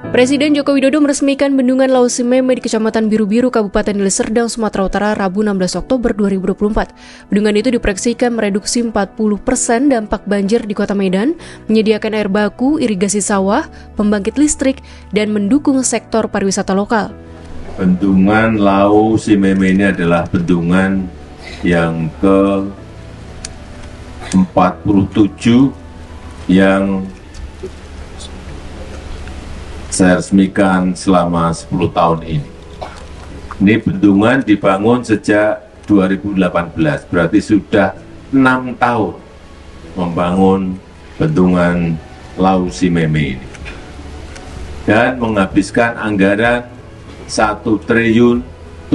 Presiden Joko Widodo meresmikan Bendungan Lausimeme di Kecamatan Biru-Biru, Kabupaten Deli Serdang, Sumatera Utara, Rabu 16 Oktober 2024. Bendungan itu diproyeksikan mereduksi 40% dampak banjir di Kota Medan, menyediakan air baku, irigasi sawah, pembangkit listrik, dan mendukung sektor pariwisata lokal. Bendungan Lausimeme ini adalah bendungan yang ke-47 yang saya resmikan selama 10 tahun ini. Ini bendungan dibangun sejak 2018, berarti sudah 6 tahun membangun bendungan Lausimeme ini. Dan menghabiskan anggaran 1.760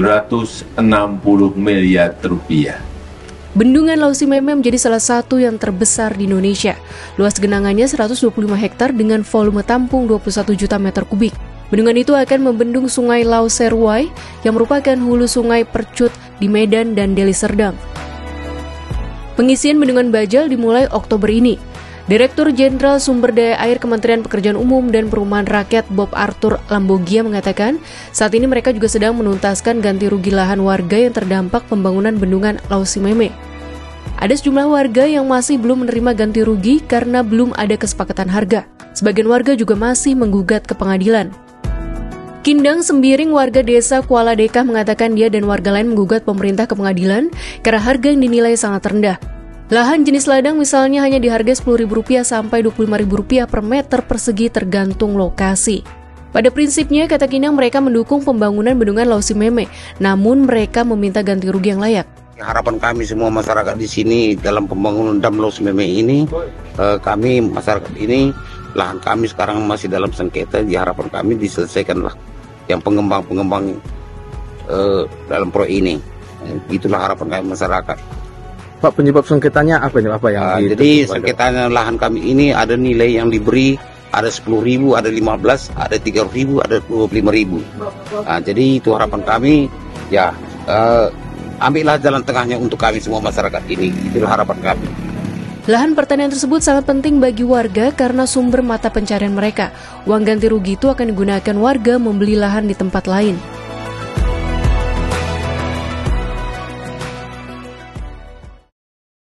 miliar rupiah. Bendungan Lausimeme menjadi salah satu yang terbesar di Indonesia. Luas genangannya 125 hektar dengan volume tampung 21 juta meter kubik. Bendungan itu akan membendung Sungai Lauserwai yang merupakan hulu sungai Percut di Medan dan Deli Serdang. Pengisian Bendungan Bajal dimulai Oktober ini. Direktur Jenderal Sumber Daya Air Kementerian Pekerjaan Umum dan Perumahan Rakyat Bob Arthur Lambogia mengatakan, saat ini mereka juga sedang menuntaskan ganti rugi lahan warga yang terdampak pembangunan Bendungan Lausimeme. Ada sejumlah warga yang masih belum menerima ganti rugi karena belum ada kesepakatan harga. Sebagian warga juga masih menggugat ke pengadilan. Kindang Sembiring, warga desa Kuala Dekah, mengatakan dia dan warga lain menggugat pemerintah ke pengadilan karena harga yang dinilai sangat rendah. Lahan jenis ladang misalnya hanya dihargai Rp10.000 sampai Rp25.000 per meter persegi tergantung lokasi. Pada prinsipnya, kata Kindang, mereka mendukung pembangunan Bendungan Lausimeme, namun mereka meminta ganti rugi yang layak. Harapan kami semua masyarakat di sini dalam pembangunan Dam Lausimeme ini, kami masyarakat ini, lahan kami sekarang masih dalam sengketa, harapan kami diselesaikanlah yang pengembang-pengembang dalam proyek ini. Itulah harapan kami masyarakat. Pak, penyebab sengketanya apa ini? Jadi sengketanya lahan kami ini ada nilai yang diberi, ada 10.000, ada 15, ada 3.000, ada 25.000. Jadi itu harapan kami, ya ambillah jalan tengahnya untuk kami semua masyarakat ini. Itulah harapan kami. Lahan pertanian tersebut sangat penting bagi warga karena sumber mata pencarian mereka. Uang ganti rugi itu akan digunakan warga membeli lahan di tempat lain.